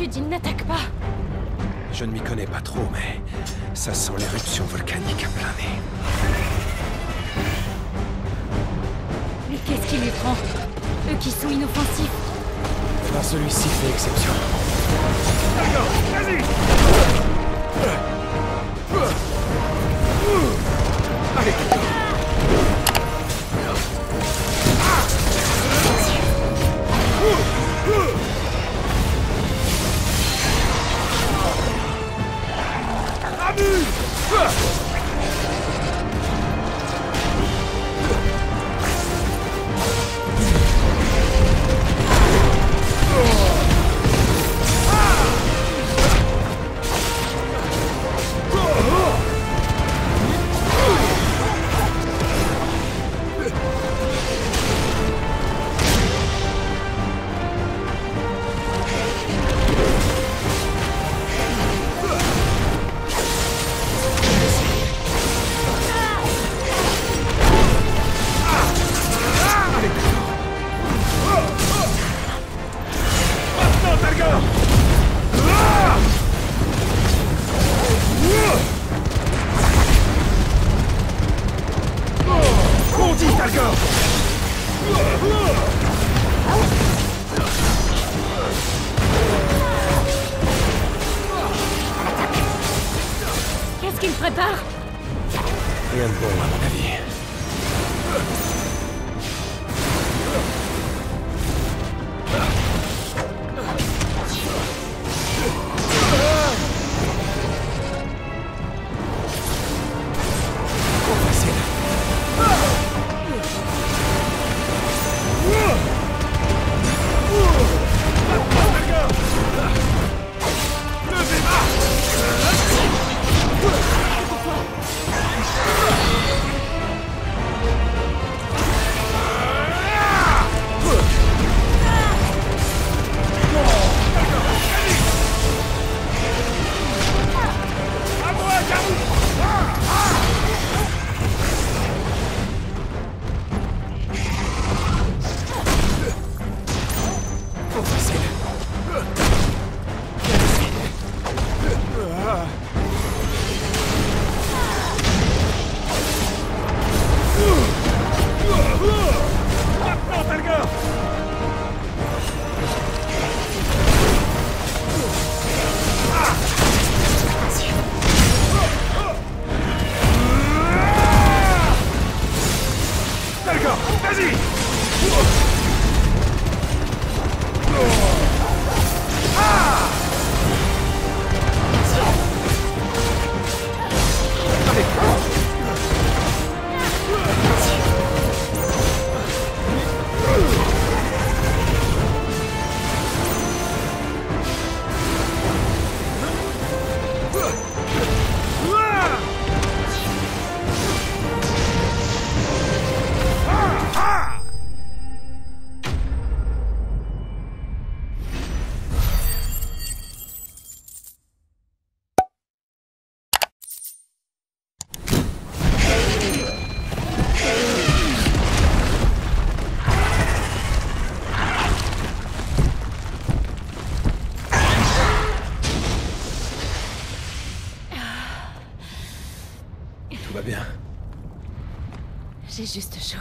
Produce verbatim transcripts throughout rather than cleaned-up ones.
d'habitude, il n'attaque pas. Je ne m'y connais pas trop, mais ça sent l'éruption volcanique à plein nez. Mais qu'est-ce qui lui prend? Eux qui sont inoffensifs. Enfin, celui-ci fait exception. D'accord, vas-y. Allez. Qu'est-ce qu'il prépare? Rien de bon, à mon avis. Tout va bien. J'ai juste chaud.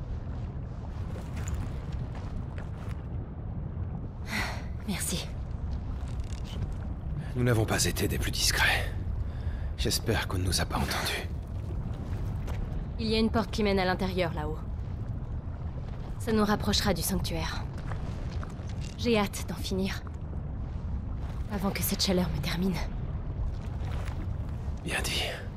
Merci. Nous n'avons pas été des plus discrets. J'espère qu'on ne nous a pas entendus. Il y a une porte qui mène à l'intérieur, là-haut. Ça nous rapprochera du sanctuaire. J'ai hâte d'en finir. Avant que cette chaleur me termine. Bien dit.